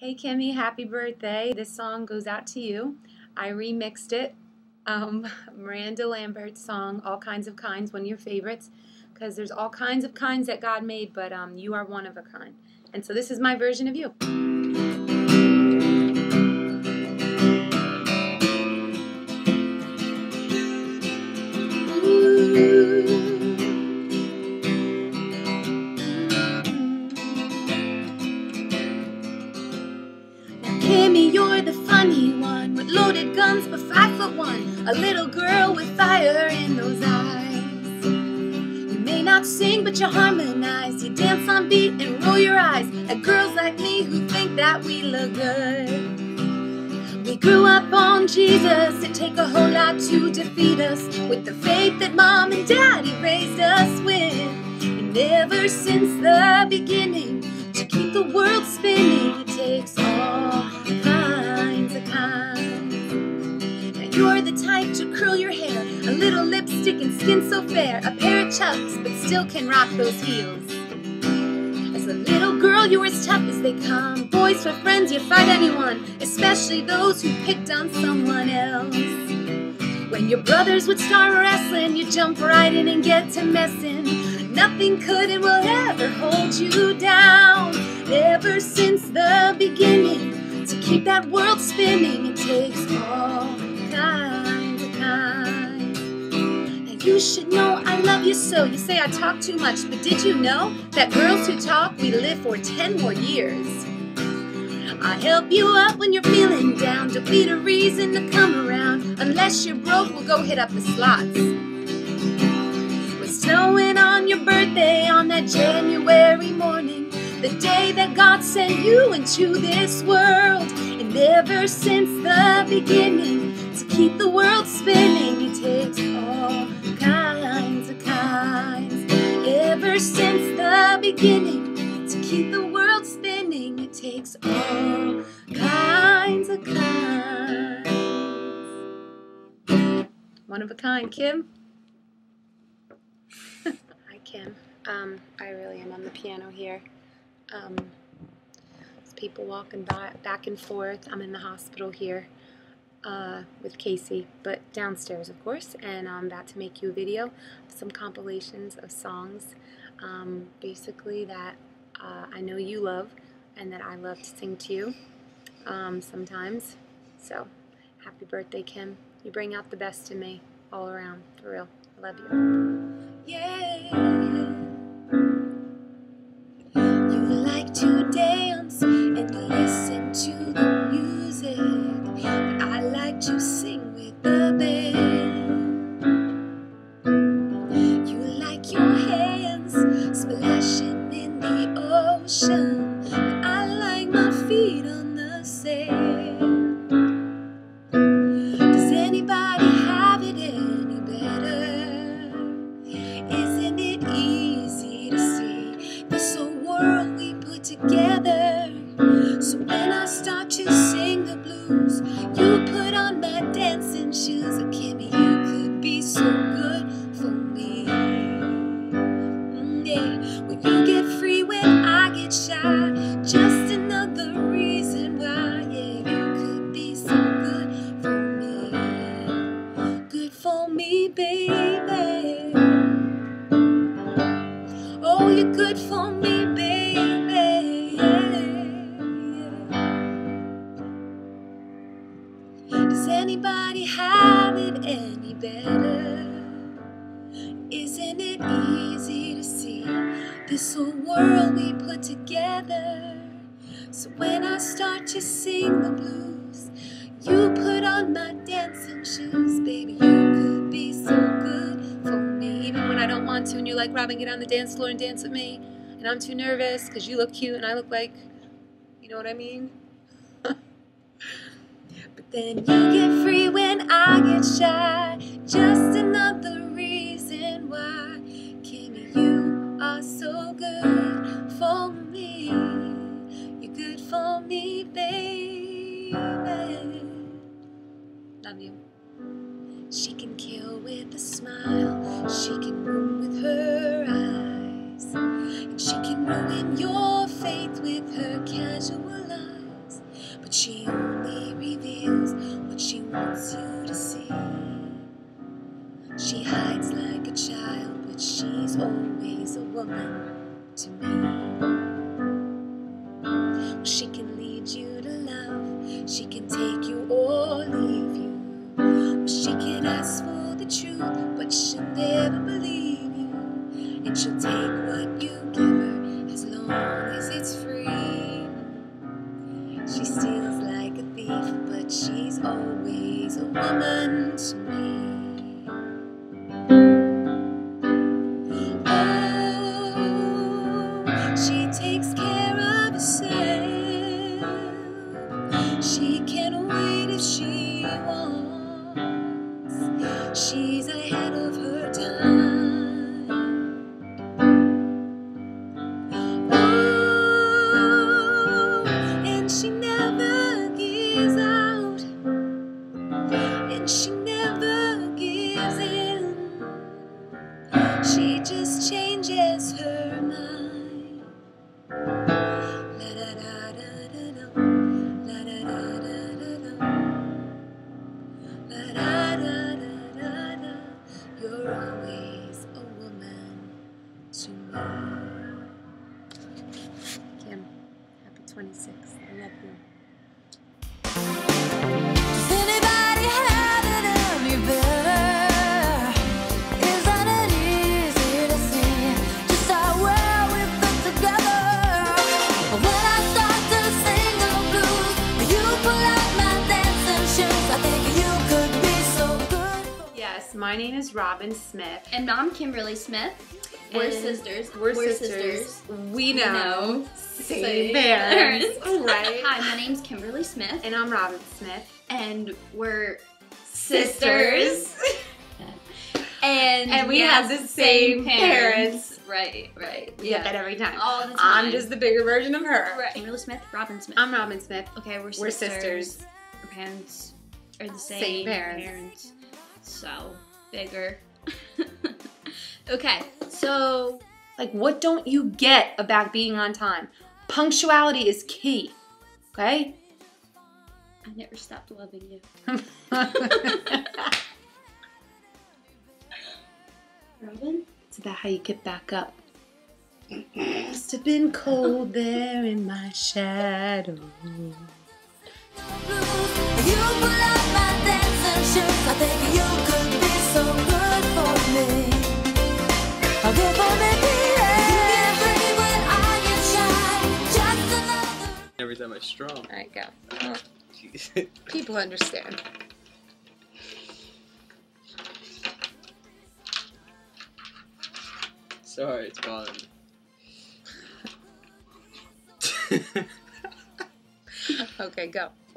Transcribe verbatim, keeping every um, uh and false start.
Hey Kimmy, happy birthday. This song goes out to you. I remixed it. Um, Miranda Lambert's song, All Kinds of Kinds, one of your favorites, because there's all kinds of kinds that God made, but um, you are one of a kind. And so this is my version of you. Kimmy, you're the funny one with loaded guns but five foot one, a little girl with fire in those eyes. You may not sing but you harmonize, you dance on beat and roll your eyes at girls like me who think that we look good. We grew up on Jesus, it'd take a whole lot to defeat us, with the faith that mom and daddy raised us with. And ever since the beginning, to keep the world spinning, it takes all kinds of kinds. Now you're the type to curl your hair, a little lipstick and skin so fair, a pair of chucks but still can rock those heels. As a little girl you were as tough as they come, boys for friends you fight anyone, especially those who picked on someone else. When your brothers would start wrestling, you jump right in and get to messing. Nothing could and will ever hold you down. Ever since the beginning, to keep that world spinning, it takes all kinds of kinds. Now you should know I love you so. You say I talk too much, but did you know that girls who talk, we live for ten more years? I help you up when you're feeling down. Don't need a reason to come around. Unless you're broke, we'll go hit up the slots. Snowing on your birthday on that January morning, the day that God sent you into this world. And ever since the beginning, to keep the world spinning, it takes all kinds of kinds. Ever since the beginning, to keep the world spinning, it takes all kinds of kinds. One of a kind, Kim. Hi Kim, um, I really am on the piano here. Um, there's people walking by, back and forth. I'm in the hospital here uh, with Casey, but downstairs of course, and I'm about to make you a video of some compilations of songs um, basically that uh, I know you love and that I love to sing to you um, sometimes. So happy birthday Kim, you bring out the best in me all around, for real. I love you. Yeah, you like to dance and listen to the music, but I like to sing with the band. You like your hands splashing in the ocean, but I like my feet on the sand. Does anybody have it any better? Isn't it easy to see this whole world we put together? So when I start to sing the blues, you put on my dancing shoes. Oh, Kimmy, you could be so good for me. Mm, yeah, when you get free, when I get shy, just another reason why. Yeah, you could be so good for me. Good for me, baby. Oh, you're good for me, baby. Does anybody have it any better? Isn't it easy to see this whole world we put together? So when I start to sing the blues, you put on my dancing shoes. Baby, you could be so good for me. Even when I don't want to and you're like, Robin, get on the dance floor and dance with me. And I'm too nervous because you look cute and I look like, you know what I mean? But then you get free when I get shy. Just another reason why. Kimmy, you are so good for me. You're good for me, baby. Love you. She can kill with a smile, she can wound with her eyes, and she can ruin your faith with her casual eyes. she only reveals what she wants you to see. She hides like a child, but she's always a woman to me. She can lead you to love, she can take you or leave you. She can ask for the truth, but she'll never believe you. And she'll take what you give her as long as it's free. She steals like a thief, but she's always a woman to me. Oh, she takes care of herself. She can wait if she wants. She's ahead of her time. Oh, and she never gives out, and she never gives in. She just changes her mind. La da da da da da, la da da da da da, la da da da da da. You're always a woman to me. Kim, happy twenty-sixth. I love you. Does anybody have it any better? Isn't it easy to see just how well we fit together? When I start to sing the blues, you pull out my dancing shoes. I think you could be so good for me. Yes, my name is Robin Smith. And I'm Kimberly Smith. We're And sisters. We're, We're sisters. sisters. We know. know. Same Same parents. parents. Right. Hi, my name's Kimberly Smith. And I'm Robin Smith. And we're Sisters. sisters. and And we yes, have the same parents. Right, right. You get that every time. All the time. I'm just the bigger version of her. Right. Kimberly Smith, Robin Smith. I'm Robin Smith. okay, we're sisters. We're sisters. Our parents are the same, Same parents. parents. So, bigger. Okay, so Like, what don't you get about being on time? Punctuality is key. Okay? I never stopped loving you. Robin? It's about how you get back up. Must have been cold there in my shadow. You pull out my dancing shoes. I think you could be so good for me. I'll give for me, yeah. You get free when I get shy. Just another. Every time I strum. All right, go. Jeez. People understand. Sorry, it's bothering me. Okay, go.